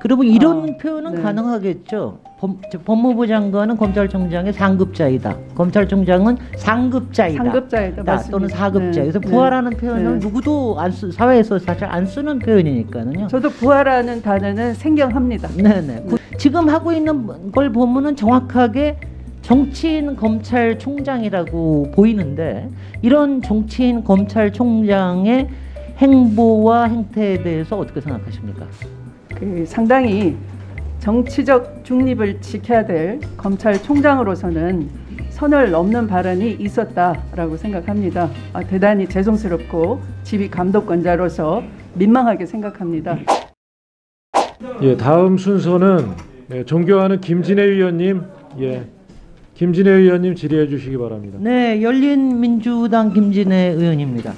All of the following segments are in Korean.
그러면 이런 표현은 네. 가능하겠죠. 법무부 장관은 검찰총장의 상급자이다. 검찰총장은 상급자이다. 상급자이다. 또는 사급자. 그래서 부하라는 표현을 누구도 사회에서 사실 안 쓰는 표현이니까요. 저도 부하라는 단어는 생경합니다. 네네. 지금 하고 있는 걸 보면은 정확하게 정치인 검찰총장이라고 보이는데 이런 정치인 검찰총장의 행보와 행태에 대해서 어떻게 생각하십니까? 상당히 정치적 중립을 지켜야 될 검찰총장으로서는 선을 넘는 발언이 있었다라고 생각합니다. 대단히 죄송스럽고 지휘 감독권자로서 민망하게 생각합니다. 예, 다음 순서는 존경하는 김진애 위원님, 김진애 의원님 질의해 주시기 바랍니다. 네, 열린민주당 김진애 의원입니다.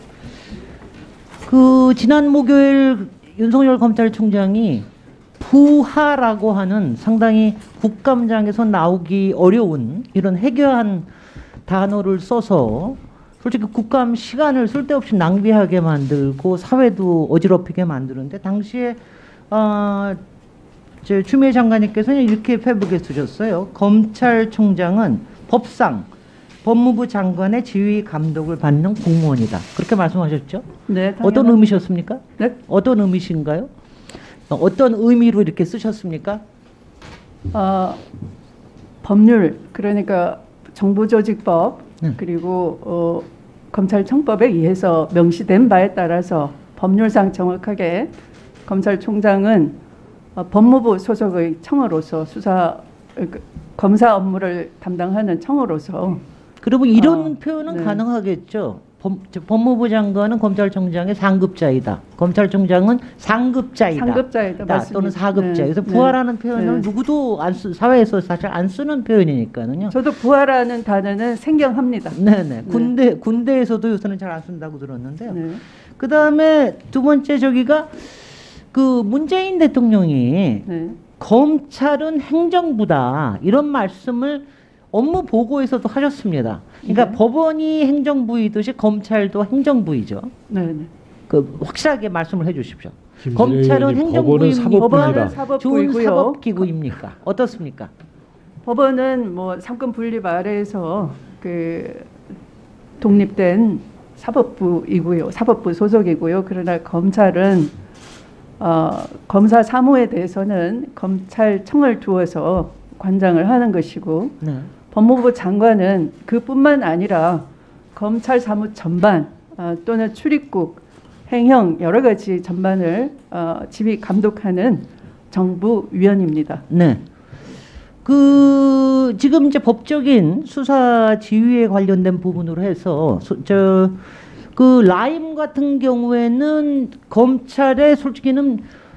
지난 목요일 윤석열 검찰총장이 부하라고 하는 상당히 국감장에서 나오기 어려운 이런 해괴한 단어를 써서 솔직히 국감 시간을 쓸데없이 낭비하게 만들고 사회도 어지럽히게 만드는데 당시에 추미애 장관님께서는 이렇게 페북에 쓰셨어요. 검찰총장은 법상 법무부 장관의 지휘 감독을 받는 공무원이다. 그렇게 말씀하셨죠? 네. 어떤 의미셨습니까? 네? 어떤 의미신가요? 어떤 의미로 이렇게 쓰셨습니까? 법률, 그러니까 정부조직법 그리고 검찰청법에 의해서 명시된 바에 따라서 법률상 정확하게 검찰총장은 법무부 소속의 청으로서 검사 업무를 담당하는 청으로서 그러면 이런 표현은 가능하겠죠. 법무부 장관은 검찰총장의 상급자이다. 검찰총장은 상급자이다. 또는 사급자. 그래서 부하라는 표현을 누구도 수도 사실 안 쓰는 표현이니까요. 저도 부하라는 단어는 생경합니다. 네네. 군대에서도 요새는 잘 안 쓴다고 들었는데요. 그 다음에 두 번째 저기가 문재인 대통령이 검찰은 행정부다 이런 말씀을 업무 보고에서도 하셨습니다. 그러니까 법원이 행정부이듯이 검찰도 행정부이죠. 확실하게 말씀을 해주십시오. 검찰은 행정부입니까? 법원은 사법부이고요. 사법기구입니까? 어떻습니까? 법원은 삼권 분립 아래에서 독립된 사법부이고요. 사법부 소속이고요. 그러나 검찰은 검사 사무에 대해서는 검찰청을 두어서 관장을 하는 것이고 법무부 장관은 그뿐만 아니라 검찰 사무 전반 또는 출입국, 행형 여러 가지 전반을 지휘 감독하는 정부위원입니다. 네. 지금 이제 법적인 수사 지휘에 관련된 부분으로 해서 라임 같은 경우에는 검찰의 솔직히는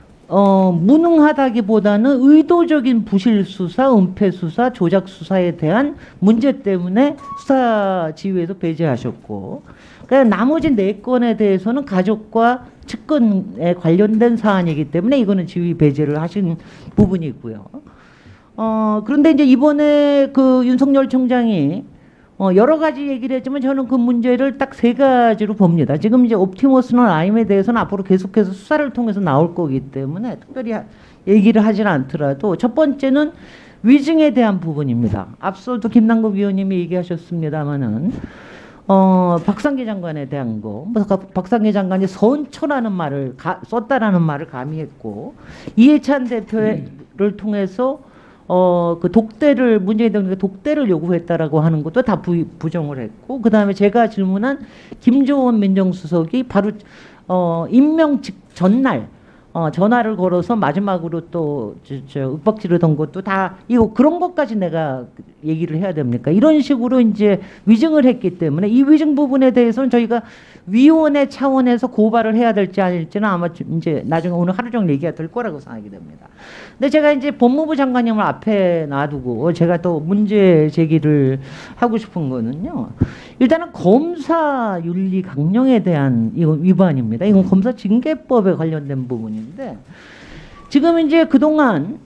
무능하다기보다는 의도적인 부실 수사, 은폐 수사, 조작 수사에 대한 문제 때문에 수사 지휘에서 배제하셨고, 그러니까 나머지 4건에 대해서는 가족과 측근에 관련된 사안이기 때문에 이거는 지휘 배제를 하신 부분이고요. 그런데 이제 이번에 윤석열 총장이 여러 가지 얘기를 했지만 저는 그 문제를 딱 3가지로 봅니다. 지금 이제 옵티머스나 라임에 대해서는 앞으로 계속해서 수사를 통해서 나올 거기 때문에 특별히 얘기를 하지는 않더라도 첫 번째는 위증에 대한 부분입니다. 앞서도 김남국 위원님이 얘기하셨습니다마는 박상기 장관에 대한 거, 박상기 장관이 선처라는 말을 썼다라는 말을 가미했고 이해찬 대표를 통해서 독대를 문재인 대통령이 독대를 요구했다라고 하는 것도 다 부정을 했고, 그 다음에 제가 질문한 김조원 민정수석이 바로 임명 전날 전화를 걸어서 마지막으로 또 윽박지르던 것도 다 이거 그런 것까지 내가 얘기를 해야 됩니까? 이런 식으로 이제 위증을 했기 때문에 이 위증 부분에 대해서는 저희가 위원회 차원에서 고발을 해야 될지 아닐지는 아마 이제 나중에 오늘 하루 종일 얘기가 될 거라고 생각이 됩니다. 근데 제가 이제 법무부 장관님을 앞에 놔두고 제가 또 문제 제기를 하고 싶은 거는요. 일단은 검사 윤리 강령에 대한 이건 위반입니다. 이건 검사 징계법에 관련된 부분인데 지금 이제 그동안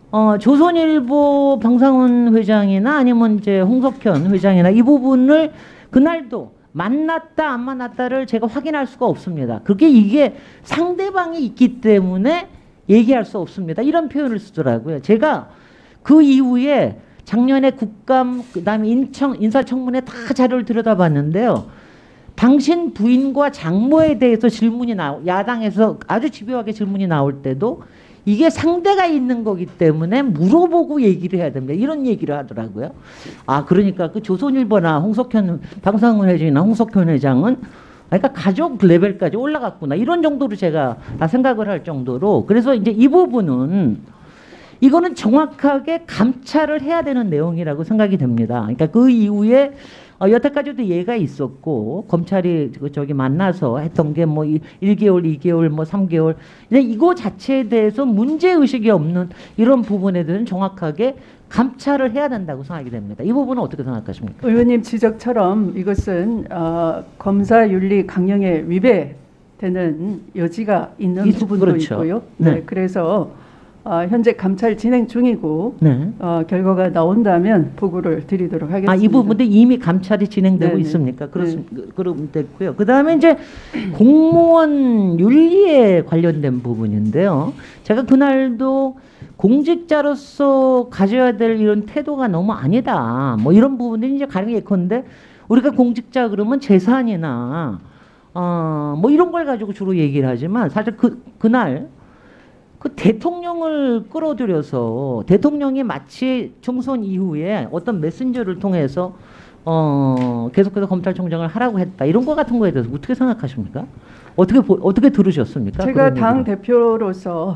조선일보 방상훈 회장이나 아니면 이제 홍석현 회장이나 이 부분을 그날도 만났다 안 만났다를 제가 확인할 수가 없습니다. 이게 상대방이 있기 때문에 얘기할 수 없습니다. 이런 표현을 쓰더라고요. 제가 그 이후에 작년에 국감 그다음에 인사청문회 다 자료를 들여다봤는데요. 당신 부인과 장모에 대해서 질문이 야당에서 아주 집요하게 질문이 나올 때도 이게 상대가 있는 거기 때문에 물어보고 얘기를 해야 됩니다. 이런 얘기를 하더라고요. 아, 그러니까 그 조선일보나 방상훈 회장이나 홍석현 회장은 그러니까 가족 레벨까지 올라갔구나. 이런 정도로 제가 다 생각을 할 정도로. 그래서 이제 이 부분은 이거는 정확하게 감찰을 해야 되는 내용이라고 생각이 됩니다. 그러니까 그 이후에 여태까지도 예가 있었고 검찰이 저기 만나서 했던 게 뭐 1개월, 2개월, 뭐 3개월. 근데 이거 자체에 대해서 문제 의식이 없는 이런 부분에 대해서는 정확하게 감찰을 해야 된다고 생각이 됩니다. 이 부분은 어떻게 생각하십니까? 의원님 지적처럼 이것은 검사 윤리 강령에 위배되는 여지가 있는 부분도 그렇죠. 있고요. 네. 네, 그래서 현재 감찰 진행 중이고 네. 결과가 나온다면 보고를 드리도록 하겠습니다. 아, 이 부분도 이미 감찰이 진행되고 네네. 있습니까? 그럼 됐고요. 그 다음에 이제 공무원 윤리에 관련된 부분인데요. 제가 그날도 공직자로서 가져야 될 이런 태도가 너무 아니다. 뭐 이런 부분들이 이제 가령 예컨대 우리가 공직자 그러면 재산이나 뭐 이런 걸 가지고 주로 얘기를 하지만 사실 그날 그 대통령을 끌어들여서 대통령이 마치 총선 이후에 어떤 메신저를 통해서 계속해서 검찰총장을 하라고 했다 이런 거 같은 거에 대해서 어떻게 생각하십니까? 어떻게 들으셨습니까? 제가 당 대표로서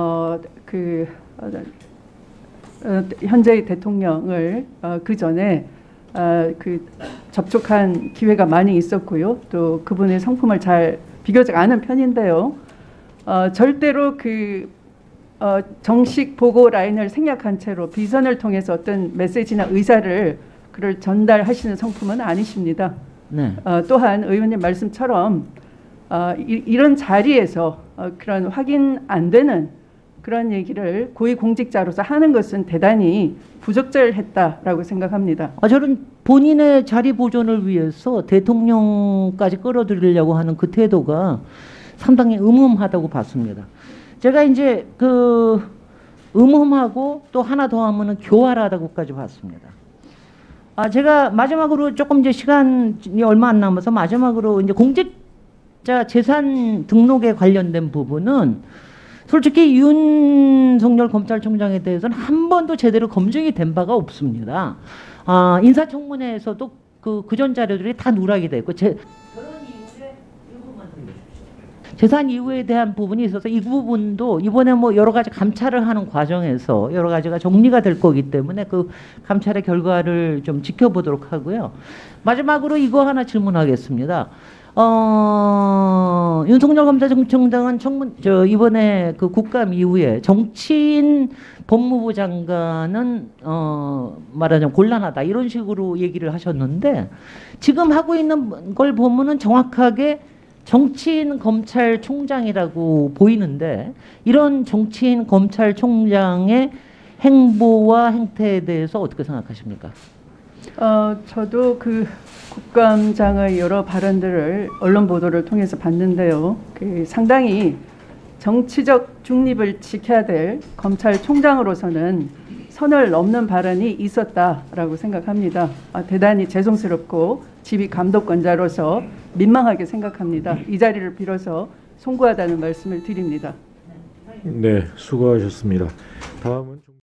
현재의 대통령을 그 전에 접촉한 기회가 많이 있었고요. 또 그분의 성품을 잘 비교적 아는 편인데요. 절대로 정식 보고 라인을 생략한 채로 비선을 통해서 어떤 메시지나 의사를 그를 전달하시는 성품은 아니십니다. 네. 또한 의원님 말씀처럼 이런 자리에서 그런 확인 안 되는 그런 얘기를 고위공직자로서 하는 것은 대단히 부적절했다라고 생각합니다. 저는 본인의 자리 보존을 위해서 대통령까지 끌어들이려고 하는 그 태도가 상당히 음험하다고 봤습니다. 제가 이제 그 음험하고 또 하나 더 하면은 교활하다고까지 봤습니다. 제가 마지막으로 조금 이제 시간이 얼마 안 남아서 마지막으로 이제 공직자 재산 등록에 관련된 부분은 솔직히 윤석열 검찰총장에 대해서는 한 번도 제대로 검증이 된 바가 없습니다. 인사청문회에서도 그 전 자료들이 다 누락이 됐고 재산 이후에 대한 부분이 있어서 이 부분도 이번에 뭐 여러 가지 감찰을 하는 과정에서 여러 가지가 정리가 될 거기 때문에 그 감찰의 결과를 좀 지켜보도록 하고요. 마지막으로 이거 하나 질문하겠습니다. 윤석열 검찰총장은 이번에 그 국감 이후에 정치인 법무부 장관은 말하자면 곤란하다 이런 식으로 얘기를 하셨는데 지금 하고 있는 걸 보면은 정확하게 정치인 검찰총장이라고 보이는데 이런 정치인 검찰총장의 행보와 행태에 대해서 어떻게 생각하십니까? 저도 그 국감장의 여러 발언들을 언론 보도를 통해서 봤는데요. 상당히 정치적 중립을 지켜야 될 검찰총장으로서는 선을 넘는 발언이 있었다라고 생각합니다. 대단히 죄송스럽고 지휘 감독권자로서 민망하게 생각합니다. 이 자리를 빌어서 송구하다는 말씀을 드립니다. 네, 수고하셨습니다. 다음은